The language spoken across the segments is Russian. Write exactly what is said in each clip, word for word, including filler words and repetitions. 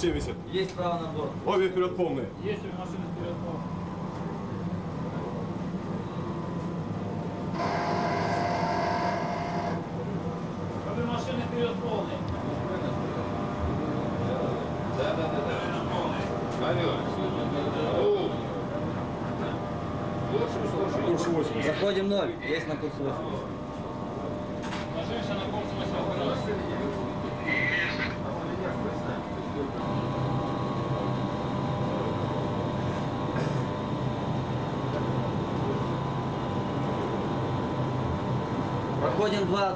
семьдесят. Есть право на борт. Обе вперед полные. Есть у машины вперед полные. Обе машины вперед полные. Да, да, да, да. Алло. Курс восемь. Заходим ноль. Есть на курс восемь. Ложимся на курс восемь. Проходим двадцать.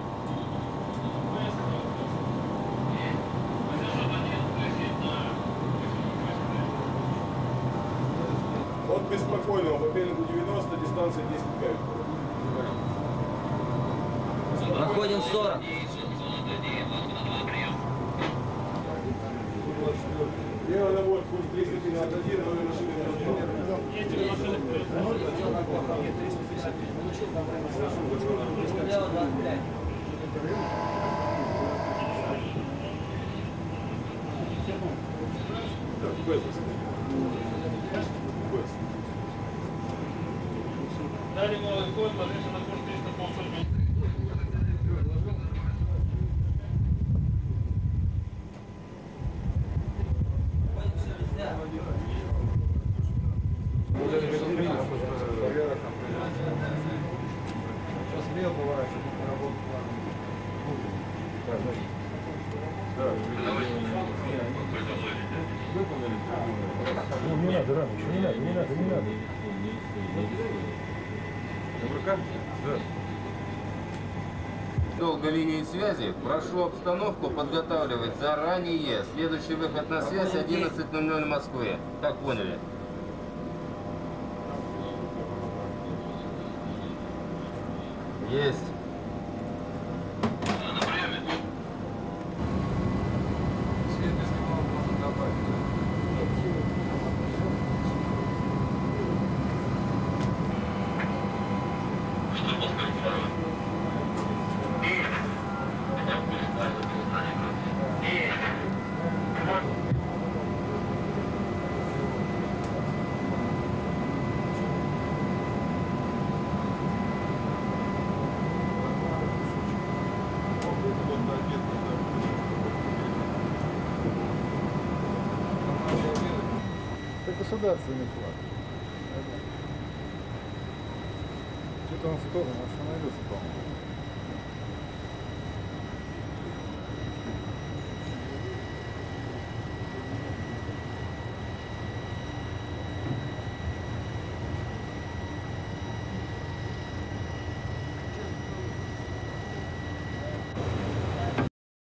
От беспокойного по пеленгу девяносто, дистанция десять пять. Проходим сорок. Лево на борт, курс триста пятьдесят один, номер машины. Есть у машины вперед полные. Лево двадцать пять. Так, без. Далее новый ход, ложимся на курс триста полсотни. Сейчас мел бывает, чтобы работать. Ну, не надо, рано, еще не надо, не надо, не надо. Рука? Да. Долго линии связи. Прошу обстановку подготавливать заранее. Следующий выход на связь одиннадцать ноль ноль в Москве. Как поняли? Есть. Это государственный флаг. Что-то он в сторону остановился, по-моему.